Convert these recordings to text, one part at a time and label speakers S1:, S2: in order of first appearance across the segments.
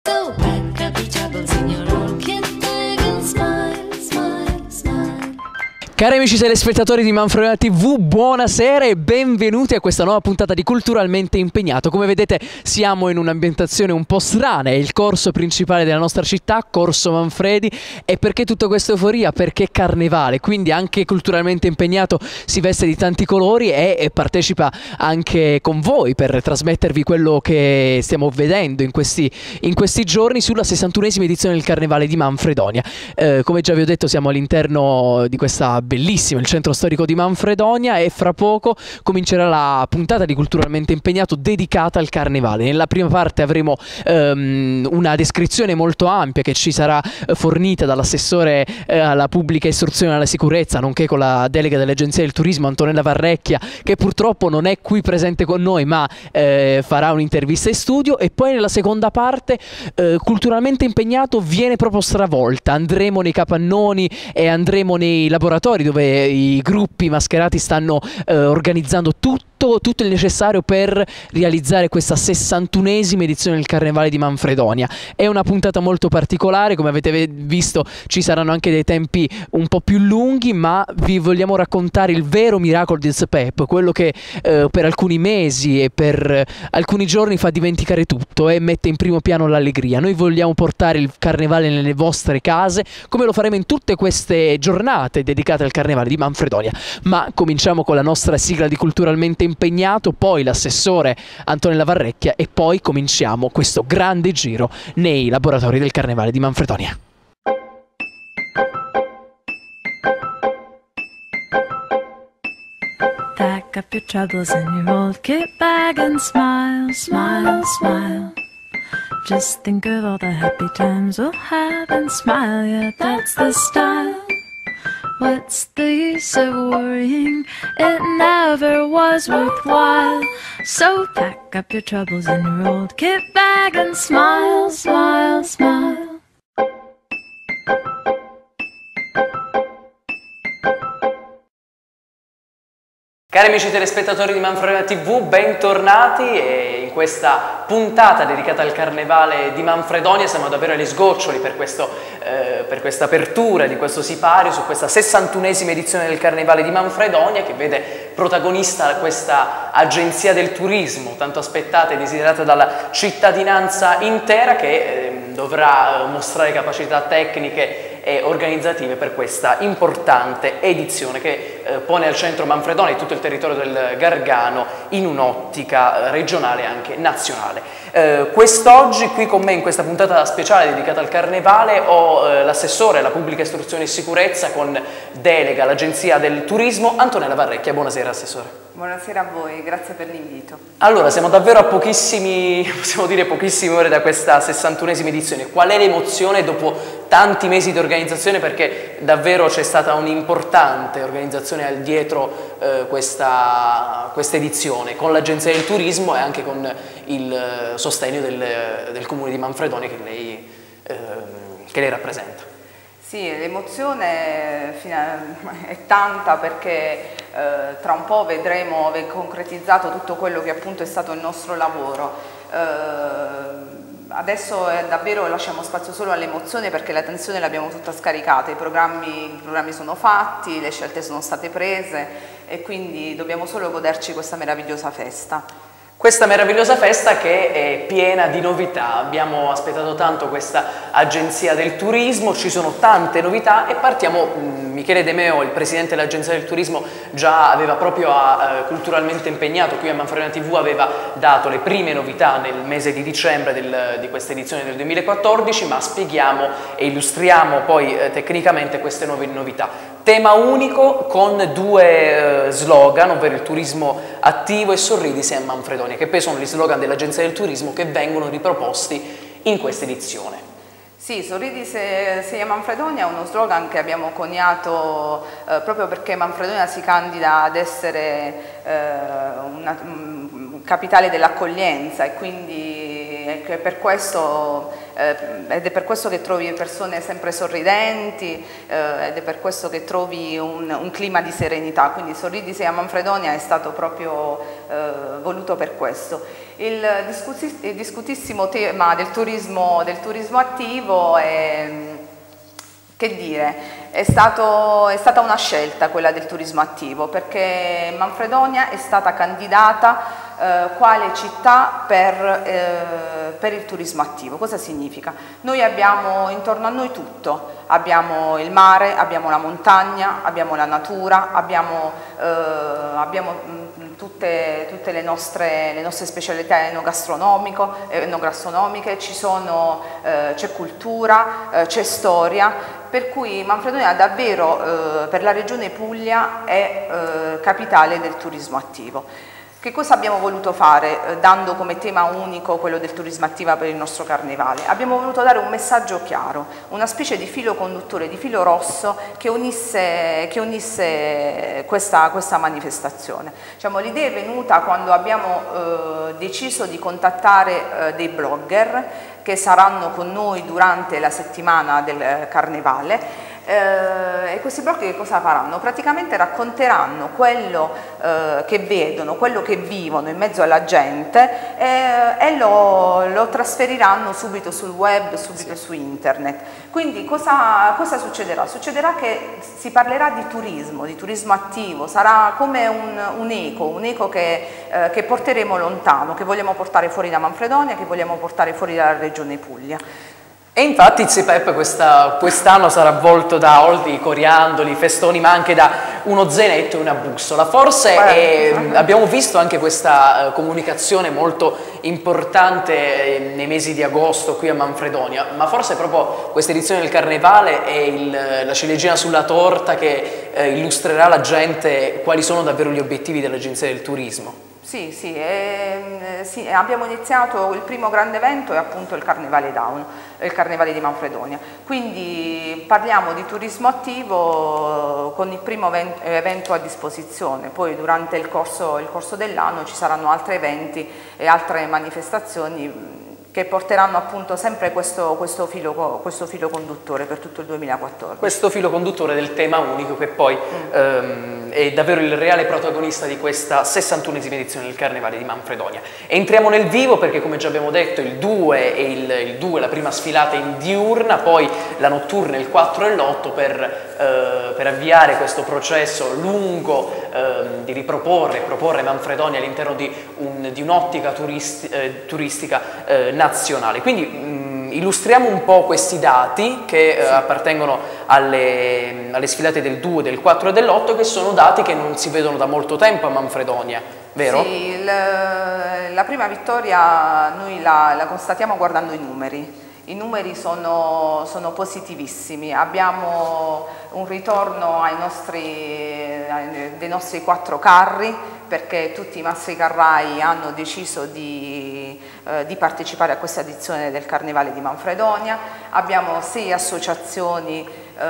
S1: So pack up your troubles in your old kit bag and smile, smile, smile.
S2: Cari amici telespettatori di Manfredonia TV, buonasera e benvenuti a questa nuova puntata di Culturalmente Impegnato. Come vedete siamo in un'ambientazione un po' strana, è il corso principale della nostra città, Corso Manfredi. E perché tutta questa euforia? Perché carnevale, quindi anche Culturalmente Impegnato si veste di tanti colori e partecipa anche con voi per trasmettervi quello che stiamo vedendo in questi giorni sulla 61esima edizione del Carnevale di Manfredonia. Come già vi ho detto siamo all'interno di questa bellissimo, il centro storico di Manfredonia, e fra poco comincerà la puntata di Culturalmente Impegnato dedicata al carnevale. Nella prima parte avremo una descrizione molto ampia che ci sarà fornita dall'assessore alla pubblica istruzione e alla sicurezza, nonché con la delega dell'Agenzia del Turismo Antonella Varrecchia, che purtroppo non è qui presente con noi ma farà un'intervista in studio. E poi nella seconda parte Culturalmente Impegnato viene proprio stravolta, andremo nei capannoni e andremo nei laboratori dove i gruppi mascherati stanno organizzando tutto il necessario per realizzare questa 61esima edizione del Carnevale di Manfredonia. È una puntata molto particolare, come avete visto ci saranno anche dei tempi un po' più lunghi, ma vi vogliamo raccontare il vero miracolo del SPEP, quello che per alcuni mesi e per alcuni giorni fa dimenticare tutto e mette in primo piano l'allegria. Noi vogliamo portare il Carnevale nelle vostre case, come lo faremo in tutte queste giornate dedicate al Carnevale di Manfredonia. Ma cominciamo con la nostra sigla di Culturalmente Impegnato, poi l'assessore Antonella Varrecchia e poi cominciamo questo grande giro nei laboratori del Carnevale di Manfredonia.
S1: Pack up your troubles in your old kit bag and smile, smile, smile. Just think of all the happy times we'll have and smile, yeah, that's the style. What's the use of worrying? It never was worthwhile. So pack up your troubles in your old kit bag and smile, smile, smile.
S2: Cari amici telespettatori di Manfredonia TV, bentornati in questa puntata dedicata al Carnevale di Manfredonia. Siamo davvero agli sgoccioli per questa apertura di questo sipario su questa 61esima edizione del Carnevale di Manfredonia, che vede protagonista questa agenzia del turismo tanto aspettata e desiderata dalla cittadinanza intera, che dovrà mostrare capacità tecniche e organizzative per questa importante edizione che pone al centro Manfredonia e tutto il territorio del Gargano in un'ottica regionale e anche nazionale. Quest'oggi qui con me in questa puntata speciale dedicata al Carnevale ho l'assessore alla pubblica istruzione e sicurezza con delega all'Agenzia del Turismo, Antonella Varrecchia. Buonasera assessore.
S3: Buonasera a voi, grazie per l'invito.
S2: Allora, siamo davvero a pochissime ore da questa 61esima edizione. Qual è l'emozione dopo tanti mesi di organizzazione? Perché davvero c'è stata un'importante organizzazione dietro questa edizione, con l'Agenzia del Turismo e anche con il sostegno del Comune di Manfredonia che lei rappresenta.
S3: Sì, l'emozione è tanta perché tra un po' vedremo aver concretizzato tutto quello che appunto è stato il nostro lavoro. Adesso davvero lasciamo spazio solo all'emozione perché la tensione l'abbiamo tutta scaricata, i programmi sono fatti, le scelte sono state prese e quindi dobbiamo solo goderci questa meravigliosa festa.
S2: Questa meravigliosa festa che è piena di novità. Abbiamo aspettato tanto questa agenzia del turismo, ci sono tante novità e partiamo. Michele De Meo, il presidente dell'Agenzia del Turismo, già aveva proprio Culturalmente Impegnato qui a Manfredonia TV, aveva dato le prime novità nel mese di dicembre di questa edizione del 2014, ma spieghiamo e illustriamo poi tecnicamente queste nuove novità. Tema unico con due slogan, ovvero il turismo attivo e sorridi sei a Manfredonia, che poi sono gli slogan dell'Agenzia del Turismo che vengono riproposti in questa edizione.
S3: Sì, Sorridi sei a Manfredonia è uno slogan che abbiamo coniato proprio perché Manfredonia si candida ad essere una capitale dell'accoglienza e quindi ed è per questo che trovi persone sempre sorridenti ed è per questo che trovi un clima di serenità, quindi Sorridi sei a Manfredonia è stato proprio voluto per questo. Il discutissimo tema del turismo attivo è, che dire, è stata una scelta quella del turismo attivo, perché Manfredonia è stata candidata quale città per il turismo attivo. Cosa significa? Noi abbiamo intorno a noi tutto, abbiamo il mare, abbiamo la montagna, abbiamo la natura, abbiamo tutte le nostre specialità enogastronomiche, c'è cultura, c'è storia, per cui Manfredonia davvero per la regione Puglia è capitale del turismo attivo. Che cosa abbiamo voluto fare dando come tema unico quello del turismo attivo per il nostro carnevale? Abbiamo voluto dare un messaggio chiaro, una specie di filo conduttore, di filo rosso che unisse questa manifestazione. Diciamo, l'idea è venuta quando abbiamo deciso di contattare dei blogger che saranno con noi durante la settimana del carnevale. E questi blog che cosa faranno? Praticamente racconteranno quello che vedono, quello che vivono in mezzo alla gente e lo trasferiranno subito sul web, subito su internet. Quindi cosa succederà? Succederà che si parlerà di turismo attivo, sarà come un eco che porteremo lontano, che vogliamo portare fuori da Manfredonia, che vogliamo portare fuori dalla regione Puglia.
S2: E infatti il SIPEP quest'anno sarà avvolto da oldi, coriandoli, festoni, ma anche da uno zainetto e una bussola. Forse abbiamo visto anche questa comunicazione molto importante nei mesi di agosto qui a Manfredonia, ma forse proprio questa edizione del Carnevale è la ciliegina sulla torta che illustrerà alla gente quali sono davvero gli obiettivi dell'Agenzia del Turismo.
S3: Sì, abbiamo iniziato, il primo grande evento è appunto il Carnevale Down, il Carnevale di Manfredonia, quindi parliamo di turismo attivo con il primo evento a disposizione, poi durante il corso dell'anno ci saranno altri eventi e altre manifestazioni che porteranno appunto sempre questo filo conduttore per tutto il 2014.
S2: Questo filo conduttore del tema unico che poi è davvero il reale protagonista di questa 61esima edizione del Carnevale di Manfredonia. Entriamo nel vivo perché, come già abbiamo detto, il 2 la prima sfilata in diurna, poi la notturna il 4 e l'8 per avviare questo processo lungo di proporre Manfredonia all'interno di un'ottica turistica nazionale. Quindi illustriamo un po' questi dati che appartengono alle sfilate del 2, del 4 e dell'8, che sono dati che non si vedono da molto tempo a Manfredonia, vero?
S3: Sì, la prima vittoria noi la constatiamo guardando i numeri. I numeri sono positivissimi, abbiamo un ritorno dei nostri 4 carri, perché tutti i mastri carrai hanno deciso di partecipare a questa edizione del Carnevale di Manfredonia. Abbiamo 6 associazioni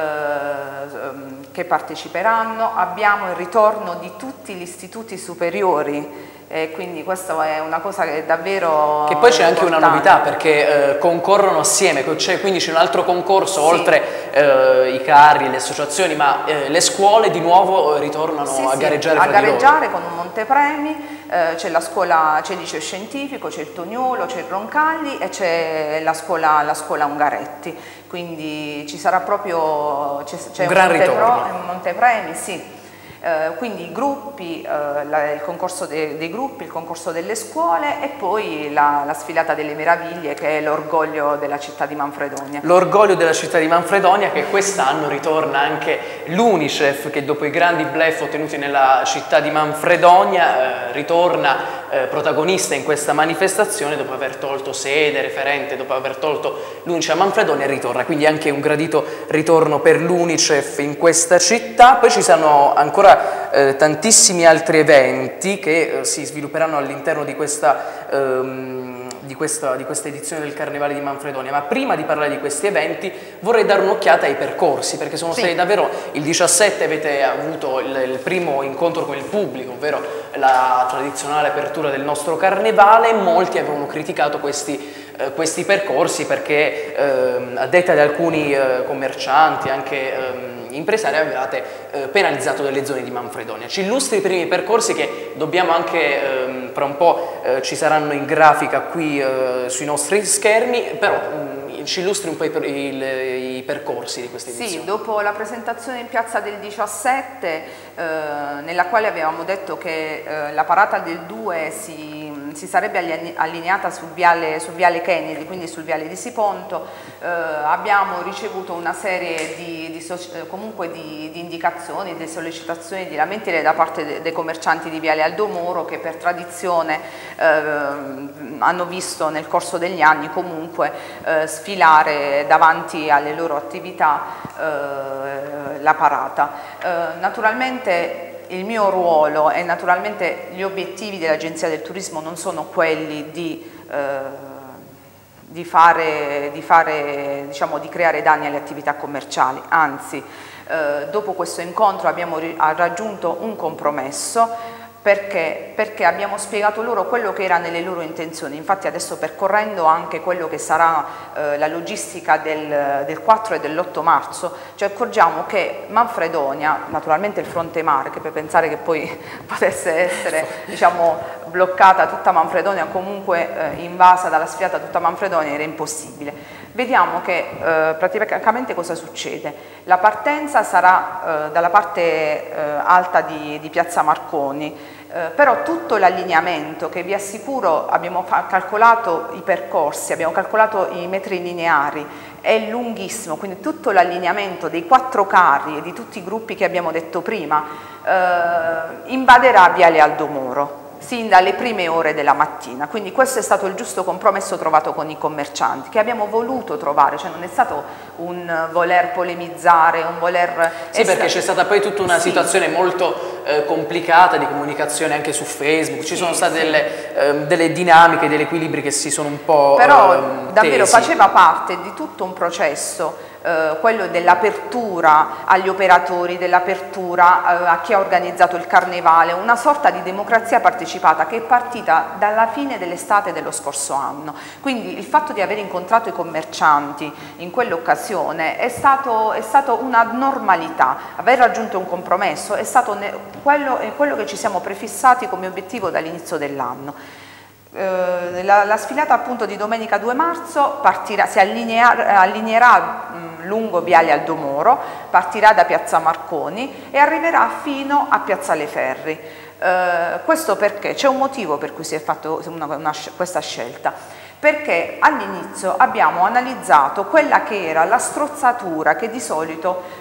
S3: che parteciperanno, abbiamo il ritorno di tutti gli istituti superiori. Quindi questa è una cosa che è davvero
S2: che poi c'è anche una
S3: importante.
S2: novità, perché concorrono assieme, quindi c'è un altro concorso, sì, oltre i carri, le associazioni, ma le scuole di nuovo ritornano a gareggiare fra di loro.
S3: Con un montepremi, c'è il liceo scientifico, c'è il Toniolo, c'è il Roncalli e c'è la scuola Ungaretti, quindi ci sarà proprio
S2: un gran ritorno.
S3: Un montepremi, sì. Quindi i gruppi, il concorso dei gruppi, il concorso delle scuole e poi la sfilata delle meraviglie, che è l'orgoglio della città di Manfredonia.
S2: L'orgoglio della città di Manfredonia, che quest'anno ritorna anche l'Unicef, che dopo i grandi bluff ottenuti nella città di Manfredonia ritorna protagonista in questa manifestazione dopo aver tolto sede, referente, dopo aver tolto l'Unicef a Manfredonia, ritorna, quindi anche un gradito ritorno per l'Unicef in questa città. Poi ci saranno ancora tantissimi altri eventi che si svilupperanno all'interno di questa edizione del Carnevale di Manfredonia, ma prima di parlare di questi eventi vorrei dare un'occhiata ai percorsi, perché sono stati davvero, il 17 avete avuto il primo incontro con il pubblico, ovvero la tradizionale apertura del nostro Carnevale. Molti avevano criticato questi questi percorsi, perché a detta di alcuni commercianti, anche impresari, avevate penalizzato delle zone di Manfredonia. Ci illustri i primi percorsi che dobbiamo anche, fra un po' ci saranno in grafica qui sui nostri schermi, però ci illustri un po' i percorsi di questa edizione.
S3: Sì, dopo la presentazione in piazza del 17, nella quale avevamo detto che la parata del 2 si sarebbe allineata sul viale Kennedy, quindi sul viale di Siponto, abbiamo ricevuto una serie di indicazioni, di sollecitazioni, di lamentele da parte dei commercianti di viale Aldo Moro, che per tradizione hanno visto nel corso degli anni comunque sfilare davanti alle loro attività la parata. Naturalmente il mio ruolo e naturalmente gli obiettivi dell'Agenzia del Turismo non sono quelli di creare danni alle attività commerciali, anzi dopo questo incontro abbiamo raggiunto un compromesso. Perché abbiamo spiegato loro quello che era nelle loro intenzioni. Infatti adesso, percorrendo anche quello che sarà la logistica del 4 e dell'8 marzo, ci accorgiamo che Manfredonia, naturalmente il fronte mare, che per pensare che poi potesse essere bloccata tutta Manfredonia, comunque invasa dalla sfilata tutta Manfredonia, era impossibile. Vediamo che praticamente cosa succede. La partenza sarà dalla parte alta di Piazza Marconi, però tutto l'allineamento, che vi assicuro abbiamo calcolato i percorsi, abbiamo calcolato i metri lineari, è lunghissimo, quindi tutto l'allineamento dei 4 carri e di tutti i gruppi che abbiamo detto prima invaderà viale Aldo Moro sin dalle prime ore della mattina, quindi questo è stato il giusto compromesso trovato con i commercianti, che abbiamo voluto trovare, cioè non è stato un voler polemizzare, un voler...
S2: Sì, perché c'è stata poi tutta una situazione molto complicata di comunicazione anche su Facebook, ci sono state delle dinamiche, degli equilibri che si sono un po'
S3: però davvero
S2: tesi.
S3: faceva parte di tutto un processo, quello dell'apertura agli operatori, dell'apertura a chi ha organizzato il carnevale, una sorta di democrazia partecipata che è partita dalla fine dell'estate dello scorso anno. Quindi il fatto di aver incontrato i commercianti in quell'occasione è stato una normalità, aver raggiunto un compromesso è stato quello che ci siamo prefissati come obiettivo dall'inizio dell'anno. La sfilata appunto di domenica 2 marzo si allineerà lungo viale Aldo Moro, partirà da Piazza Marconi e arriverà fino a Piazza Le Ferri. Questo perché c'è un motivo per cui si è fatto questa scelta, perché all'inizio abbiamo analizzato quella che era la strozzatura che di solito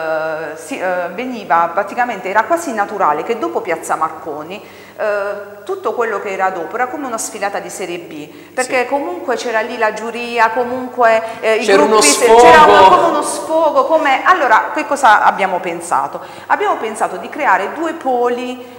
S3: veniva praticamente, era quasi naturale che dopo Piazza Marconi tutto quello che era dopo era come una sfilata di Serie B, perché comunque c'era lì la giuria, comunque i gruppi, c'era come uno sfogo, allora che cosa abbiamo pensato? Abbiamo pensato di creare 2 poli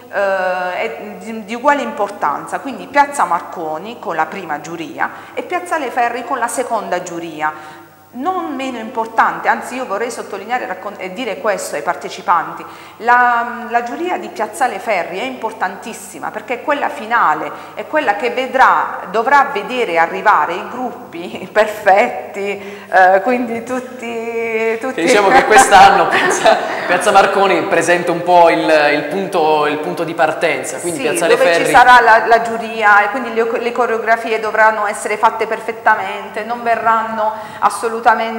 S3: di uguale importanza, quindi Piazza Marconi con la prima giuria e Piazza Le Ferri con la seconda giuria. Non meno importante, anzi io vorrei sottolineare e dire questo ai partecipanti, la giuria di Piazza Le Ferri è importantissima perché è quella finale, è quella che dovrà vedere arrivare i gruppi perfetti, quindi tutti...
S2: Diciamo che quest'anno Piazza Marconi presenta un po' il punto di partenza, quindi
S3: sì,
S2: Piazza Le Ferri...
S3: dove ci sarà la giuria e quindi le coreografie dovranno essere fatte perfettamente, non verranno assolutamente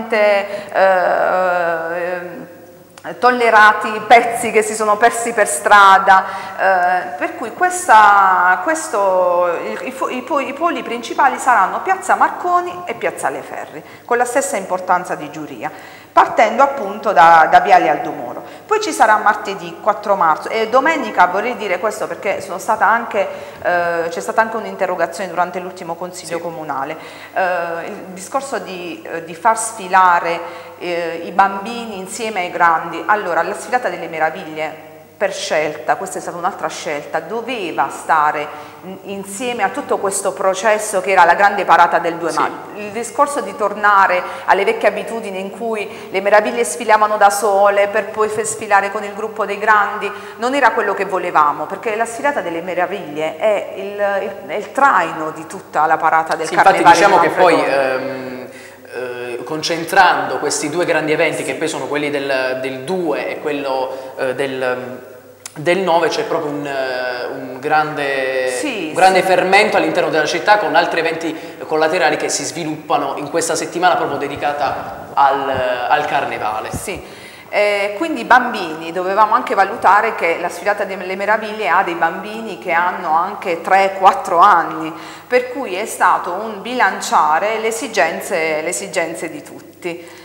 S3: tollerati pezzi che si sono persi per strada, per cui i poli principali saranno Piazza Marconi e Piazza Le Ferri, con la stessa importanza di giuria, partendo appunto da viale Aldo Moro. Poi ci sarà martedì 4 marzo e domenica, vorrei dire questo perché c'è stata anche un'interrogazione durante l'ultimo consiglio comunale, il discorso di far sfilare i bambini insieme ai grandi. Allora, la sfilata delle meraviglie per scelta, questa è stata un'altra scelta, doveva stare insieme a tutto questo processo che era la grande parata del 2 maggio. Il discorso di tornare alle vecchie abitudini in cui le meraviglie sfilavano da sole per poi sfilare con il gruppo dei grandi non era quello che volevamo, perché la sfilata delle meraviglie è il traino di tutta la parata del carnevale.
S2: Infatti diciamo che poi concentrando questi due grandi eventi, che poi sono quelli del 2 e quello del 9, c'è proprio un grande fermento all'interno della città, con altri eventi collaterali che si sviluppano in questa settimana proprio dedicata al carnevale.
S3: Sì. Quindi i bambini, dovevamo anche valutare che la sfilata delle meraviglie ha dei bambini che hanno anche 3-4 anni, per cui è stato un bilanciare le esigenze di tutti.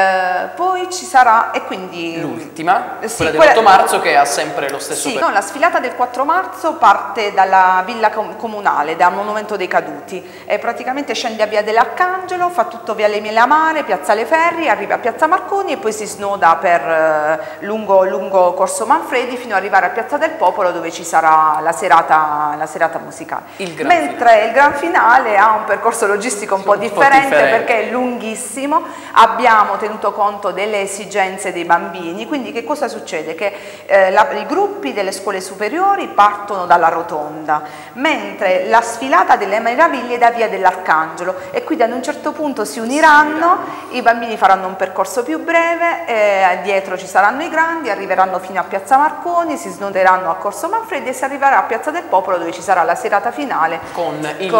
S3: Poi ci sarà, e quindi
S2: l'ultima, quella dell'8 marzo, che ha sempre lo stesso
S3: no, la sfilata del 4 marzo parte dalla villa comunale, dal Monumento dei Caduti, e praticamente scende a via dell'Arcangelo, fa tutto viale Mare, piazzale Ferri, arriva a piazza Marconi e poi si snoda per lungo Corso Manfredi fino ad arrivare a piazza del Popolo, dove ci sarà la serata musicale. Il gran finale ha un percorso logistico un po' differente perché è lunghissimo. Abbiamo tenuto conto delle esigenze dei bambini, quindi che cosa succede? Che i gruppi delle scuole superiori partono dalla rotonda, mentre la sfilata delle meraviglie da via dell'Arcangelo, e quindi ad un certo punto si uniranno, i bambini faranno un percorso più breve, dietro ci saranno i grandi, arriveranno fino a piazza Marconi, si snoderanno a Corso Manfredi e si arriverà a piazza del Popolo, dove ci sarà la serata finale
S2: con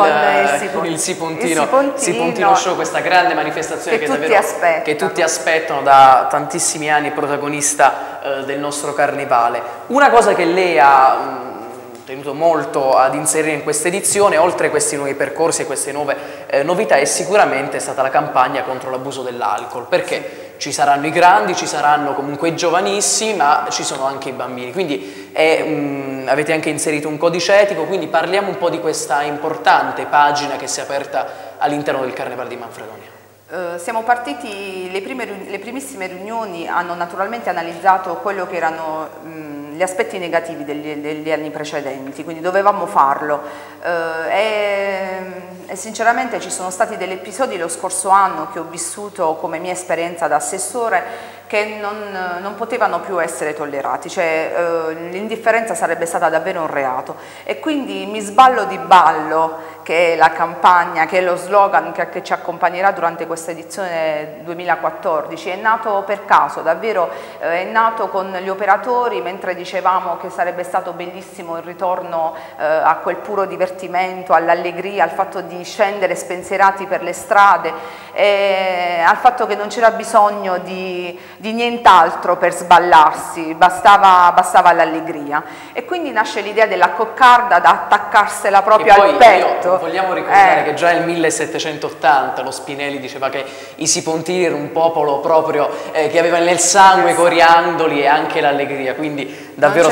S2: il Sipontino Show, questa grande manifestazione che tutti aspettano da tantissimi anni, protagonista del nostro carnevale. Una cosa che lei ha tenuto molto ad inserire in questa edizione, oltre a questi nuovi percorsi e queste nuove novità, è sicuramente stata la campagna contro l'abuso dell'alcol, perché ci saranno i grandi, ci saranno comunque i giovanissimi, ma ci sono anche i bambini, quindi avete anche inserito un codice etico, quindi parliamo un po' di questa importante pagina che si è aperta all'interno del Carnevale di Manfredonia.
S3: Siamo partiti, le primissime riunioni hanno naturalmente analizzato quello che erano gli aspetti negativi degli anni precedenti, quindi dovevamo farlo e sinceramente ci sono stati degli episodi lo scorso anno che ho vissuto come mia esperienza da assessore che non potevano più essere tollerati, cioè l'indifferenza sarebbe stata davvero un reato, e quindi Mi sballo di ballo, che è la campagna, che è lo slogan che ci accompagnerà durante questa edizione 2014, è nato per caso, davvero è nato con gli operatori mentre dicevamo che sarebbe stato bellissimo il ritorno a quel puro divertimento, all'allegria, al fatto di scendere spensierati per le strade, al fatto che non c'era bisogno di nient'altro per sballarsi, bastava l'allegria, e quindi nasce l'idea della coccarda da attaccarsela proprio al petto.
S2: Vogliamo ricordare che già nel 1780 lo Spinelli diceva che i sipontini erano un popolo proprio che aveva nel sangue i coriandoli e anche l'allegria, quindi davvero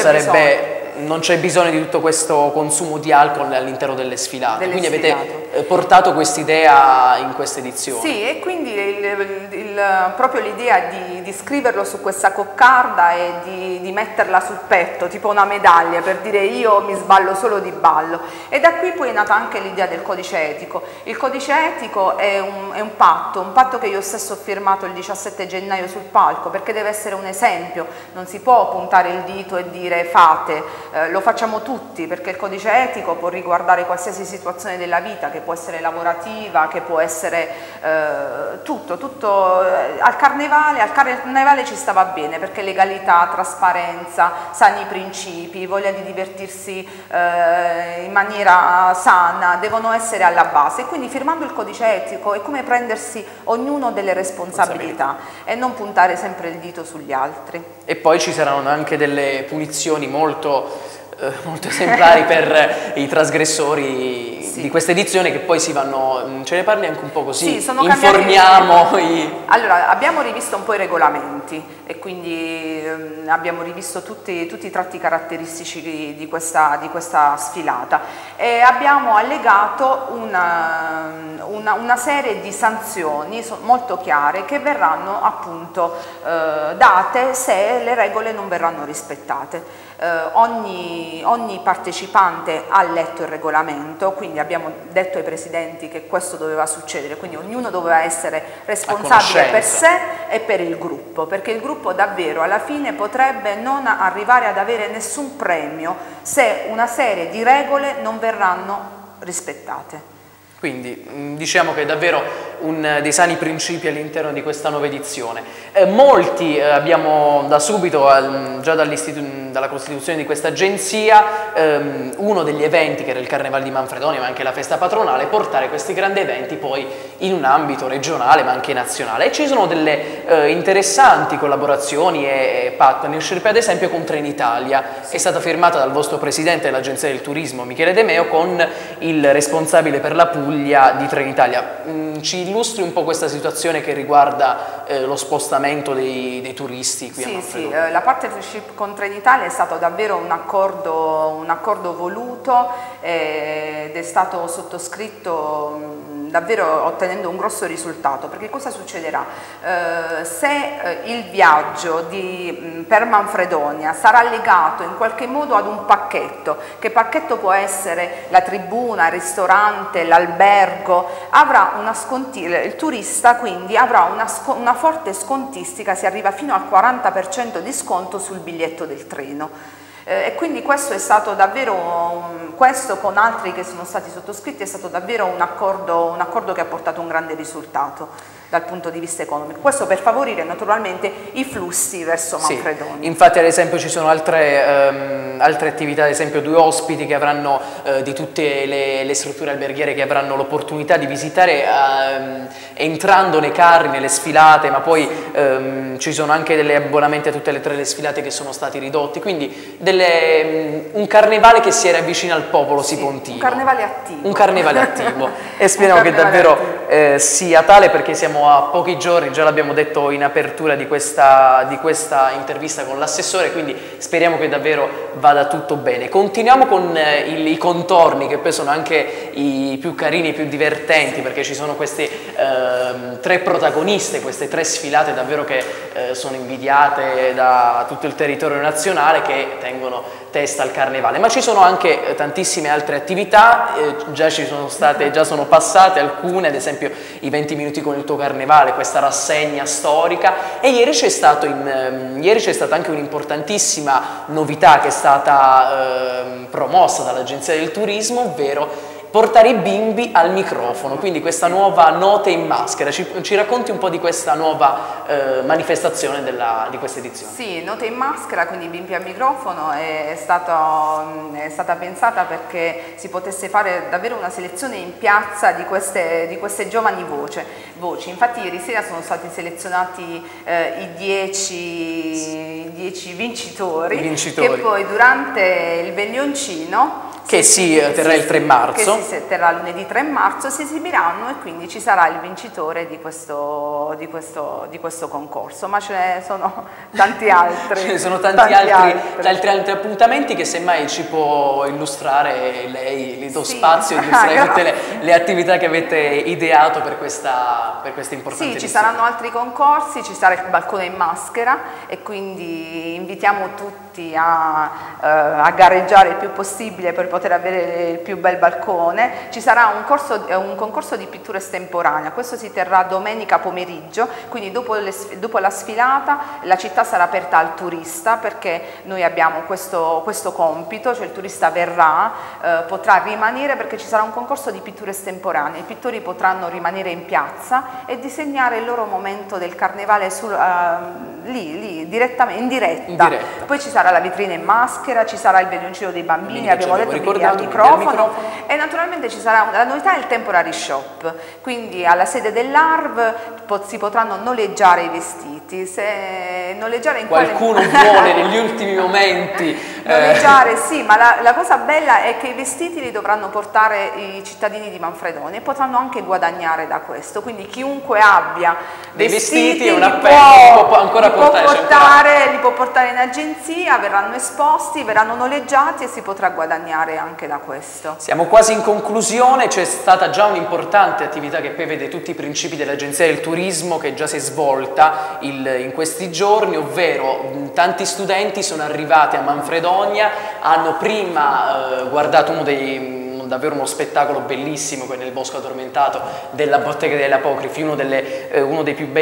S2: non c'è bisogno di tutto questo consumo di alcol all'interno delle sfilate. Quindi avete portato quest'idea in questa edizione.
S3: Sì, e quindi proprio l'idea di scriverlo su questa coccarda e di metterla sul petto, tipo una medaglia, per dire io mi sballo solo di ballo. E da qui poi è nata anche l'idea del codice etico. Il codice etico è un patto che io stesso ho firmato il 17 gennaio sul palco, perché deve essere un esempio, non si può puntare il dito e dire fate. Lo facciamo tutti, perché il codice etico può riguardare qualsiasi situazione della vita, che può essere lavorativa, che può essere tutto. Al carnevale ci stava bene, perché legalità, trasparenza, sani principi, voglia di divertirsi in maniera sana devono essere alla base, e quindi firmando il codice etico è come prendersi ognuno delle responsabilità e non puntare sempre il dito sugli altri.
S2: E poi ci saranno anche delle punizioni molto esemplari per i trasgressori di questa edizione, che poi ce ne parli anche un po' così, informiamo
S3: Allora, abbiamo rivisto un po' i regolamenti e quindi abbiamo rivisto tutti i tratti caratteristici di questa sfilata, e abbiamo allegato una serie di sanzioni molto chiare che verranno appunto date se le regole non verranno rispettate. ogni partecipante ha letto il regolamento, quindi abbiamo detto ai presidenti che questo doveva succedere, quindi ognuno doveva essere responsabile per sé e per il gruppo, perché il gruppo davvero alla fine potrebbe non arrivare ad avere nessun premio se una serie di regole non verranno rispettate.
S2: Quindi diciamo che è davvero dei sani principi all'interno di questa nuova edizione. Molti abbiamo da subito, già dalla costituzione di questa agenzia, uno degli eventi che era il Carnevale di Manfredonia, ma anche la festa patronale, portare questi grandi eventi poi in un ambito regionale ma anche nazionale. E ci sono delle interessanti collaborazioni e partnership, ad esempio con Trenitalia, che è stata firmata dal vostro presidente dell'Agenzia del Turismo, Michele De Meo, con il responsabile per la Puglia di Trenitalia. Ci illustri un po' questa situazione che riguarda lo spostamento dei turisti qui a Manfredonia?
S3: Sì, la partnership con Trenitalia è stato davvero un accordo voluto ed è stato sottoscritto davvero ottenendo un grosso risultato, perché cosa succederà? Se il viaggio per Manfredonia sarà legato in qualche modo ad un pacchetto, che pacchetto può essere la tribuna, il ristorante, l'albergo, il turista quindi avrà una forte scontistica, si arriva fino al 40% di sconto sul biglietto del treno. E quindi questo è stato davvero, questo con altri che sono stati sottoscritti, è stato davvero un accordo che ha portato un grande risultato dal punto di vista economico. Questo per favorire naturalmente i flussi verso Manfredonia.
S2: Sì, infatti ad esempio ci sono altre attività, ad esempio 2 ospiti che avranno di tutte le strutture alberghiere che avranno l'opportunità di visitare entrando nei carri, nelle sfilate, ma poi ci sono anche degli abbonamenti a tutte le 3 le sfilate che sono stati ridotti, quindi un carnevale che si avvicina al popolo sipontino.
S3: Un carnevale attivo.
S2: Un carnevale attivo. E speriamo che davvero sia tale, perché siamo a pochi giorni, già l'abbiamo detto in apertura di questa intervista con l'assessore, quindi speriamo che davvero vada tutto bene. Continuiamo con i contorni, che poi sono anche i più carini, i più divertenti, perché ci sono queste 3 protagoniste, queste 3 sfilate davvero che sono invidiate da tutto il territorio nazionale, che tengono testa al carnevale, ma ci sono anche tantissime altre attività, già sono passate alcune, ad esempio i 20 minuti con il tuo carnevale, questa rassegna storica, e ieri c'è stata anche un'importantissima novità che è stata promossa dall'Agenzia del Turismo, ovvero portare i bimbi al microfono, quindi questa nuova Note in Maschera. Ci racconti un po' di questa nuova manifestazione di questa edizione?
S3: Sì, Note in Maschera, quindi bimbi al microfono, è stata pensata perché si potesse fare davvero una selezione in piazza di queste giovani voci. Infatti ieri sera sono stati selezionati i 10 vincitori, che poi durante il Veglioncino,
S2: che si terrà il 3 marzo.
S3: Che si terrà lunedì 3 marzo, si esibiranno, e quindi ci sarà il vincitore di questo concorso, ma ce ne sono tanti altri.
S2: Ce ne sono tanti altri appuntamenti che semmai ci può illustrare lei, le do spazio di illustrare tutte le attività che avete ideato per questa importante
S3: edizione. Ci
S2: edizione.
S3: saranno altri concorsi, ci sarà il balcone in maschera, e quindi invitiamo tutti a gareggiare il più possibile per poter avere il più bel balcone. Ci sarà un concorso di pittura estemporanea, questo si terrà domenica pomeriggio, quindi dopo la sfilata la città sarà aperta al turista, perché noi abbiamo questo compito, cioè il turista verrà, potrà rimanere, perché ci sarà un concorso di pittura estemporanea, i pittori potranno rimanere in piazza e disegnare il loro momento del carnevale lì direttamente, in diretta. Poi ci sarà la vetrina in maschera, ci sarà il veglioncino dei bambini, abbiamo detto, al microfono, e naturalmente ci sarà la novità, il temporary shop, quindi alla sede dell'ARV si potranno noleggiare i vestiti. Se noleggiare in
S2: qualcuno vuole negli ultimi momenti
S3: noleggiare, sì, ma la cosa bella è che i vestiti li dovranno portare i cittadini di Manfredonia e potranno anche guadagnare da questo, quindi chiunque abbia
S2: dei vestiti
S3: li può portare in agenzia, verranno esposti, verranno noleggiati e si potrà guadagnare trarre anche da questo.
S2: Siamo quasi in conclusione, c'è stata già un'importante attività che prevede tutti i principi dell'Agenzia del Turismo che già si è svolta in questi giorni, ovvero tanti studenti sono arrivati a Manfredonia, hanno prima guardato davvero uno spettacolo bellissimo che è nel Bosco Addormentato della Bottega degli Apocrifi, uno dei più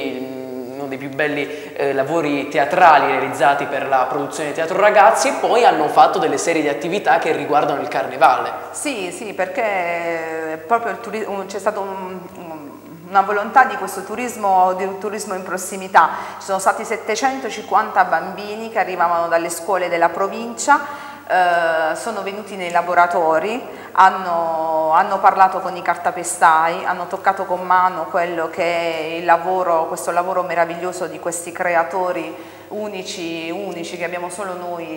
S2: belli lavori teatrali realizzati per la produzione di Teatro Ragazzi, e poi hanno fatto delle serie di attività che riguardano il carnevale.
S3: Sì, perché proprio c'è stata una volontà di questo turismo in prossimità. Ci sono stati 750 bambini che arrivavano dalle scuole della provincia, sono venuti nei laboratori, hanno parlato con i cartapestai, hanno toccato con mano quello che è questo lavoro meraviglioso di questi creatori unici che abbiamo solo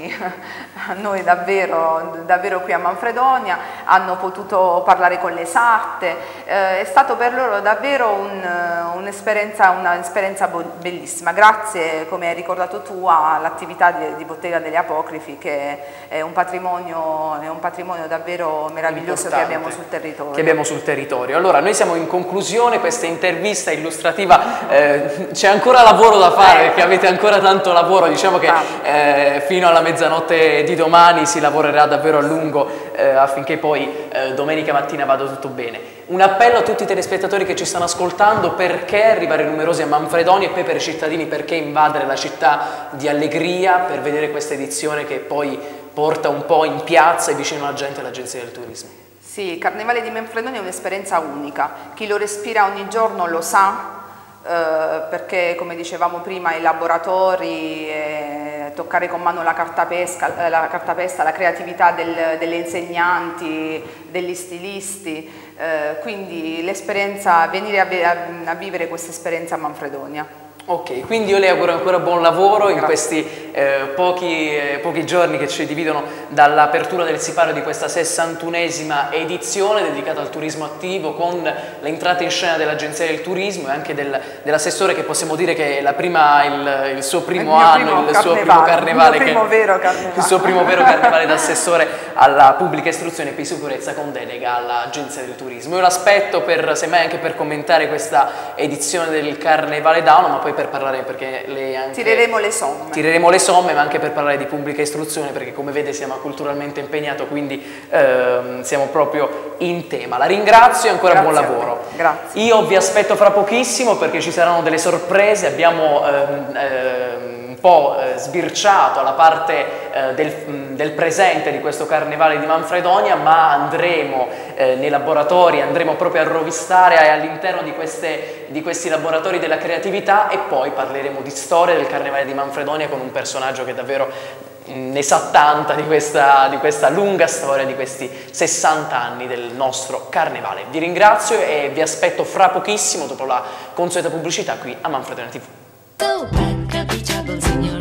S3: noi davvero qui a Manfredonia. Hanno potuto parlare con le sarte, è stato per loro davvero un'esperienza bellissima, grazie, come hai ricordato tu, all'attività di Bottega degli Apocrifi, che è un patrimonio davvero meraviglioso che abbiamo sul territorio.
S2: Allora, noi siamo in conclusione, questa intervista illustrativa, c'è ancora lavoro da fare perché avete ancora tanto lavoro, diciamo che fino alla mezzanotte di domani si lavorerà davvero a lungo affinché poi domenica mattina vada tutto bene. Un appello a tutti i telespettatori che ci stanno ascoltando: perché arrivare numerosi a Manfredonia, e poi per i cittadini perché invadere la città di allegria per vedere questa edizione che poi porta un po' in piazza e vicino alla gente all'Agenzia del Turismo.
S3: Sì, il Carnevale di Manfredonia è un'esperienza unica, chi lo respira ogni giorno lo sa, perché come dicevamo prima i laboratori, toccare con mano la cartapesta, la creatività delle insegnanti, degli stilisti, quindi l'esperienza, venire a vivere questa esperienza a Manfredonia.
S2: Ok, quindi io le auguro ancora buon lavoro in questi pochi giorni che ci dividono dall'apertura del sipario di questa 61esima edizione dedicata al turismo attivo, con l'entrata in scena dell'Agenzia del Turismo e anche dell'assessore, che possiamo dire che è il suo primo anno, il suo primo carnevale, il suo primo vero carnevale da assessore alla pubblica istruzione e sicurezza con delega all'Agenzia del Turismo. Io l'aspetto semmai anche per commentare questa edizione del Carnevale d'Auno, ma poi per parlare, perché lei anche tireremo le somme, ma anche per parlare di pubblica istruzione, perché come vede siamo culturalmente impegnato, quindi siamo proprio in tema. La ringrazio e ancora buon lavoro.
S3: Grazie.
S2: Io vi aspetto fra pochissimo perché ci saranno delle sorprese. Abbiamo un po' sbirciato alla parte del presente di questo Carnevale di Manfredonia, ma andremo nei laboratori, andremo proprio a rovistare all'interno di questi laboratori della creatività, e poi parleremo di storia del Carnevale di Manfredonia con un personaggio che davvero ne sa tanta di questa lunga storia, di questi 60 anni del nostro Carnevale. Vi ringrazio e vi aspetto fra pochissimo dopo la consueta pubblicità qui a Manfredonia TV.